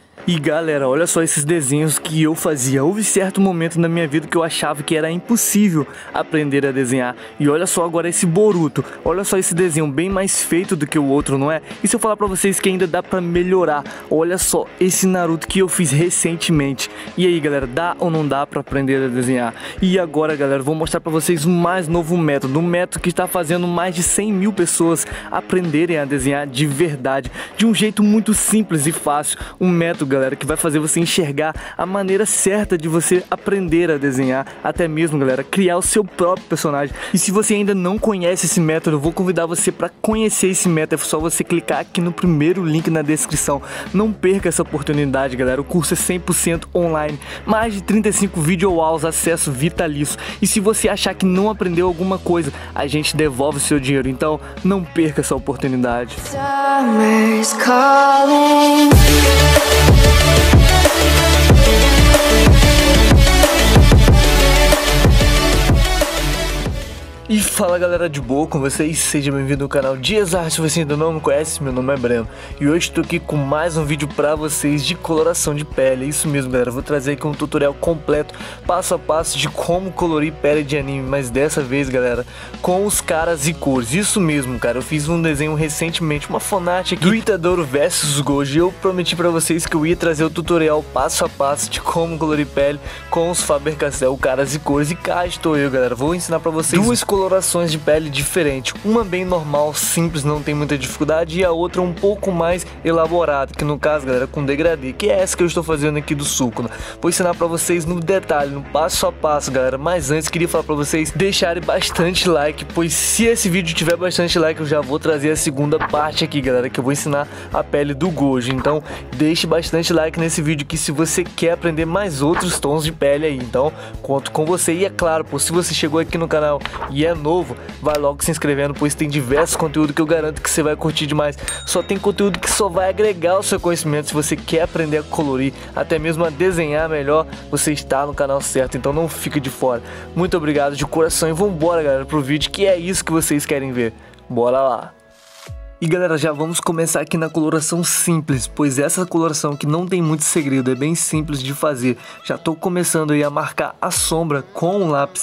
E galera, olha só esses desenhos que eu fazia. Houve certo momento na minha vida que eu achava que era impossível aprender a desenhar. E olha só agora esse Boruto. Olha só esse desenho bem mais feito do que o outro, não é? E se eu falar pra vocês que ainda dá pra melhorar? Olha só esse Naruto que eu fiz recentemente. E aí galera, dá ou não dá pra aprender a desenhar? E agora galera, vou mostrar pra vocês o mais novo método. Um método que está fazendo mais de 100 mil pessoas aprenderem a desenhar de verdade. De um jeito muito simples e fácil. Um método, galera, que vai fazer você enxergar a maneira certa de você aprender a desenhar, até mesmo, galera, criar o seu próprio personagem. E se você ainda não conhece esse método, eu vou convidar você para conhecer esse método. É só você clicar aqui no primeiro link na descrição. Não perca essa oportunidade, galera. O curso é 100% online, mais de 35 videoaulas, acesso vitalício. E se você achar que não aprendeu alguma coisa, a gente devolve o seu dinheiro. Então, não perca essa oportunidade. Summer's calling. E fala galera, de boa com vocês? Seja bem-vindo ao canal Dias Arte. Se você ainda não me conhece, meu nome é Breno e hoje estou aqui com mais um vídeo pra vocês de coloração de pele. É isso mesmo galera, vou trazer aqui um tutorial completo, passo a passo de como colorir pele de anime. Mas dessa vez galera, com os caras e cores. Isso mesmo cara, eu fiz um desenho recentemente, uma fanart aqui do Itadori vs Gojo. E eu prometi pra vocês que eu ia trazer o tutorial passo a passo de como colorir pele com os Faber-Castell caras e cores. E cá estou eu galera, vou ensinar pra vocês duas colorações de pele diferentes, uma bem normal, simples, não tem muita dificuldade, e a outra um pouco mais elaborada, que no caso galera, com degradê, que é essa que eu estou fazendo aqui do suco, né? Vou ensinar pra vocês no detalhe, no passo a passo galera, mas antes queria falar pra vocês deixarem bastante like, pois se esse vídeo tiver bastante like eu já vou trazer a segunda parte aqui galera, que eu vou ensinar a pele do Gojo. Então deixe bastante like nesse vídeo que se você quer aprender mais outros tons de pele aí, então conto com você. E é claro, pô, se você chegou aqui no canal e é novo, vai logo se inscrevendo, pois tem diversos conteúdos que eu garanto que você vai curtir demais. Só tem conteúdo que só vai agregar o seu conhecimento. Se você quer aprender a colorir, até mesmo a desenhar melhor, você está no canal certo, então não fica de fora. Muito obrigado de coração e vambora galera pro vídeo, que é isso que vocês querem ver. Bora lá! E galera, já vamos começar aqui na coloração simples, pois essa coloração que não tem muito segredo, é bem simples de fazer. Já tô começando aí a marcar a sombra com o lápis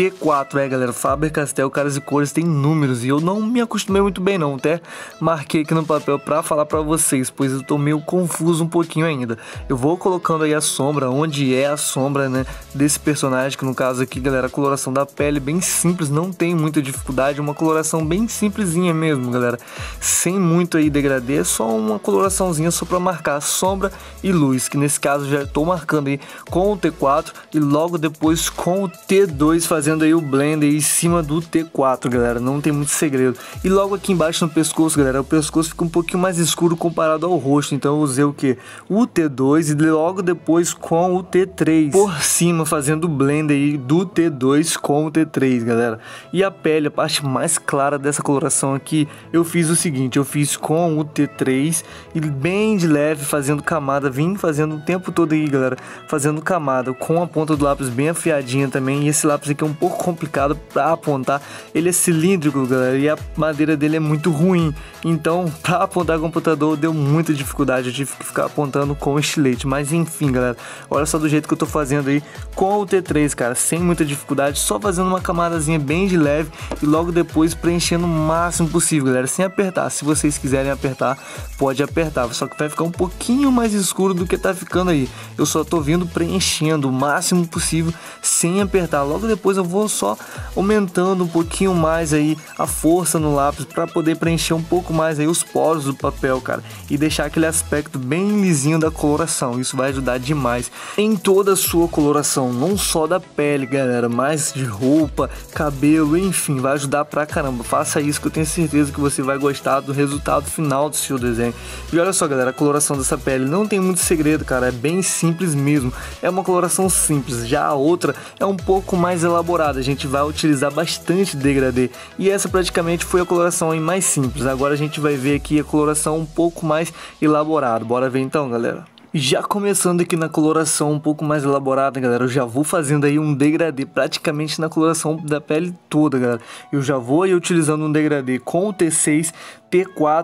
T4, galera, Faber-Castell caras e cores tem números e eu não me acostumei muito bem não, até marquei aqui no papel pra falar pra vocês, pois eu tô meio confuso um pouquinho ainda. Eu vou colocando aí a sombra, onde é a sombra, né, desse personagem, que no caso aqui, galera, a coloração da pele bem simples, não tem muita dificuldade, uma coloração bem simplesinha mesmo, galera, sem muito aí degradê, é só uma coloraçãozinha só pra marcar sombra e luz, que nesse caso já tô marcando aí com o T4 e logo depois com o T2, fazendo aí o blend aí em cima do T4, galera, não tem muito segredo. E logo aqui embaixo no pescoço, galera, o pescoço fica um pouquinho mais escuro comparado ao rosto, então eu usei o que? O T2 e logo depois com o T3 por cima, fazendo o blend aí do T2 com o T3, galera. E a pele, a parte mais clara dessa coloração aqui, eu fiz o seguinte, eu fiz com o T3 e bem de leve, fazendo camada, vim fazendo o tempo todo aí, galera, fazendo camada, com a ponta do lápis bem afiadinha também. E esse lápis aqui é um pouco complicado para apontar, ele é cilíndrico, galera, e a madeira dele é muito ruim, então para apontar o computador deu muita dificuldade, eu tive que ficar apontando com estilete, mas enfim, galera, olha só do jeito que eu tô fazendo aí com o T3, cara, sem muita dificuldade, só fazendo uma camadazinha bem de leve e logo depois preenchendo o máximo possível, galera, sem apertar. Se vocês quiserem apertar, pode apertar, só que vai ficar um pouquinho mais escuro do que tá ficando aí. Eu só tô vindo preenchendo o máximo possível sem apertar. Logo depois eu vou só aumentando um pouquinho mais aí a força no lápis para poder preencher um pouco mais aí os poros do papel, cara, e deixar aquele aspecto bem lisinho da coloração. Isso vai ajudar demais em toda a sua coloração, não só da pele, galera, mas de roupa, cabelo, enfim, vai ajudar pra caramba. Faça isso que eu tenho certeza que você vai gostar do resultado final do seu desenho. E olha só, galera, a coloração dessa pele não tem muito segredo, cara, é bem simples mesmo. É uma coloração simples, já a outra é um pouco mais elaborada, a gente vai utilizar bastante degradê. E essa praticamente foi a coloração aí mais simples. Agora a gente vai ver aqui a coloração um pouco mais elaborada. Bora ver então, galera. Já começando aqui na coloração um pouco mais elaborada, galera, eu já vou fazendo aí um degradê praticamente na coloração da pele toda, galera. Eu já vou aí utilizando um degradê com o T6, T4,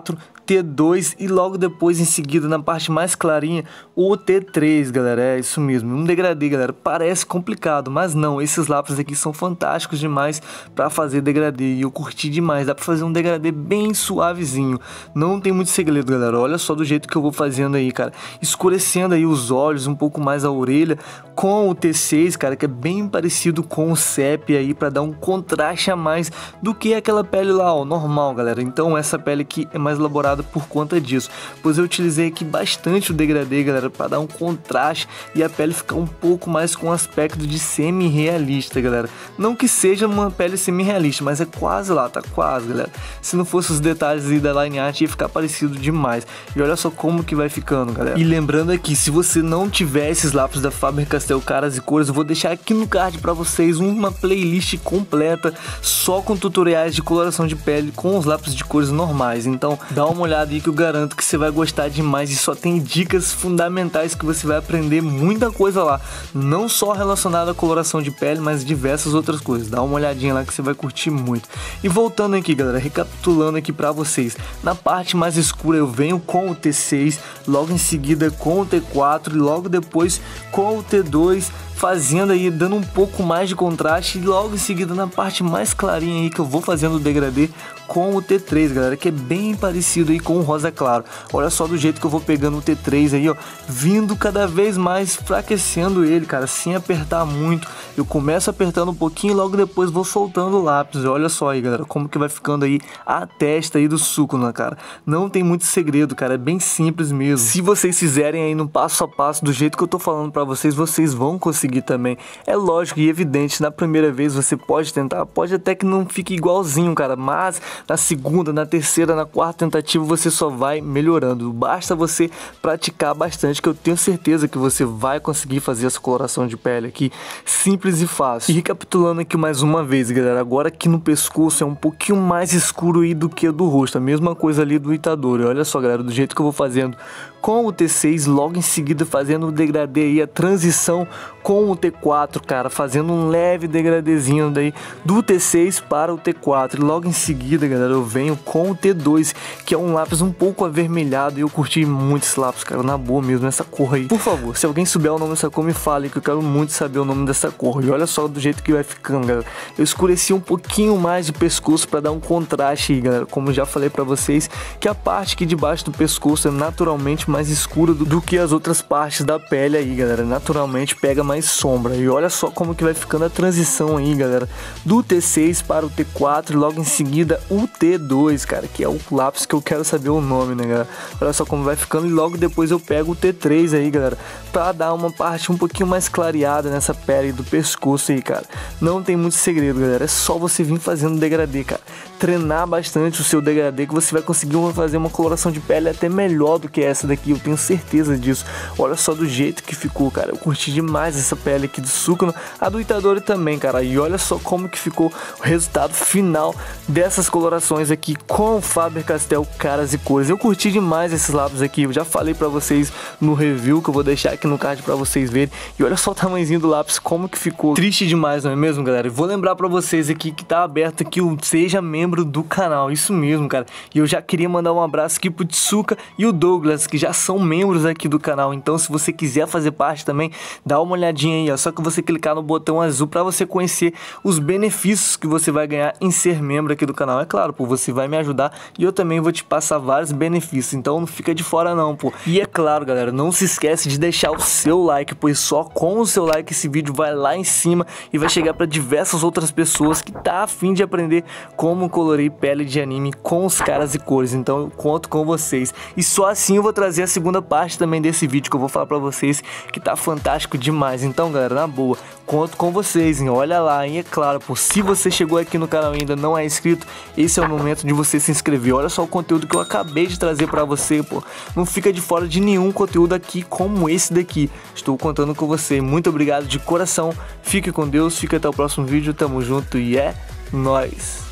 T2 e logo depois em seguida na parte mais clarinha o T3, galera. É isso mesmo, um degradê, galera. Parece complicado, mas não, esses lápis aqui são fantásticos demais pra fazer degradê e eu curti demais. Dá pra fazer um degradê bem suavezinho, não tem muito segredo, galera. Olha só do jeito que eu vou fazendo aí, cara, escurecendo aí os olhos, um pouco mais a orelha com o T6, cara, que é bem parecido com o sépia aí, pra dar um contraste a mais do que aquela pele lá, ó, normal, galera. Então essa pele aqui é mais elaborada por conta disso, pois eu utilizei aqui bastante o degradê, galera, para dar um contraste e a pele ficar um pouco mais com aspecto de semi-realista, galera. Não que seja uma pele semi-realista, mas é quase lá, tá quase, galera. Se não fosse os detalhes aí da line art, ia ficar parecido demais. E olha só como que vai ficando, galera. E lembrando aqui, se você não tiver esses lápis da Faber-Castell Caras e Cores, eu vou deixar aqui no card para vocês uma playlist completa só com tutoriais de coloração de pele com os lápis de cores normais. Então dá uma olhada aí que eu garanto que você vai gostar demais, e só tem dicas fundamentais que você vai aprender muita coisa lá, não só relacionada à coloração de pele, mas diversas outras coisas. Dá uma olhadinha lá que você vai curtir muito. E voltando aqui, galera, recapitulando aqui pra vocês, na parte mais escura eu venho com o T6, logo em seguida com o T4 e logo depois com o T2, fazendo aí, dando um pouco mais de contraste, e logo em seguida na parte mais clarinha aí que eu vou fazendo o degradê com o T3, galera, que é bem parecido aí com o rosa claro. Olha só do jeito que eu vou pegando o T3 aí, ó, vindo cada vez mais enfraquecendo ele, cara, sem apertar muito. Eu começo apertando um pouquinho e logo depois vou soltando o lápis. Olha só aí, galera, como que vai ficando aí a testa aí do Sukuna, cara. Não tem muito segredo, cara, é bem simples mesmo. Se vocês fizerem aí no passo a passo, do jeito que eu tô falando pra vocês, vocês vão conseguir também. É lógico e evidente, na primeira vez você pode tentar, pode até que não fique igualzinho, cara, mas na segunda, na terceira, na quarta tentativa você só vai melhorando. Basta você praticar bastante, que eu tenho certeza que você vai conseguir fazer essa coloração de pele aqui simples e fácil. E recapitulando aqui mais uma vez, galera, agora aqui no pescoço é um pouquinho mais escuro aí do que do rosto, a mesma coisa ali do Itadori. Olha só, galera, do jeito que eu vou fazendo com o T6, logo em seguida fazendo o degradê aí, a transição com o T4, cara, fazendo um leve degradêzinho daí do T6 para o T4, e logo em seguida, galera, eu venho com o T2, que é um lápis um pouco avermelhado, e eu curti muito esse lápis, cara, na boa mesmo, essa cor aí. Por favor, se alguém souber o nome dessa cor, me fale, que eu quero muito saber o nome dessa cor. E olha só do jeito que vai ficando, galera. Eu escureci um pouquinho mais de pescoço para dar um contraste aí, galera, como já falei pra vocês, que a parte aqui de baixo do pescoço é naturalmente mais escura do que as outras partes da pele aí, galera, naturalmente pega mais sombra. E olha só como que vai ficando a transição aí, galera, do T6 para o T4 e logo em seguida o T2, cara, que é o lápis que eu quero saber o nome, né, galera. Olha só como vai ficando, e logo depois eu pego o T3 aí, galera, pra dar uma parte um pouquinho mais clareada nessa pele do pescoço aí, cara. Não tem muito segredo, galera, é só você vir fazendo degradê, cara, treinar bastante o seu degradê, que você vai conseguir fazer uma coloração de pele até melhor do que essa daqui, eu tenho certeza disso. Olha só do jeito que ficou, cara, eu curti demais essa pele aqui do Sukuna, a do Itadori também, cara, e olha só como que ficou o resultado final dessas colorações aqui com o Faber-Castell Caras e Cores. Eu curti demais esses lápis aqui, eu já falei pra vocês no review, que eu vou deixar aqui no card pra vocês verem, e olha só o tamanhozinho do lápis, como que ficou triste demais, não é mesmo, galera? E vou lembrar pra vocês aqui que tá aberto aqui o Seja Membro do canal, isso mesmo, cara, e eu já queria mandar um abraço aqui pro Tsuka e o Douglas, que já são membros aqui do canal. Então se você quiser fazer parte também, dá uma olhadinha aí, ó, só que você clicar no botão azul pra você conhecer os benefícios que você vai ganhar em ser membro aqui do canal. É claro, pô, você vai me ajudar e eu também vou te passar vários benefícios, então não fica de fora não, pô. E é claro, galera, não se esquece de deixar o seu like, pois só com o seu like esse vídeo vai lá em cima e vai chegar pra diversas outras pessoas que tá a fim de aprender como colorir pele de anime com os caras e cores. Então eu conto com vocês, e só assim eu vou trazer a segunda parte também desse vídeo, que eu vou falar pra vocês que tá fantástico demais. Então, galera, na boa, conto com vocês, hein? Olha lá, hein? É claro, pô, se você chegou aqui no canal e ainda não é inscrito, esse é o momento de você se inscrever. Olha só o conteúdo que eu acabei de trazer pra você, pô. Não fica de fora de nenhum conteúdo aqui como esse daqui. Estou contando com você. Muito obrigado de coração. Fique com Deus, fica até o próximo vídeo. Tamo junto e é nóis!